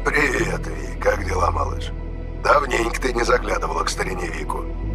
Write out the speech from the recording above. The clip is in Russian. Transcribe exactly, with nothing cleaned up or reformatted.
Привет, Ви. Как дела, малыш? Давненько ты не заглядывала к старине Вику.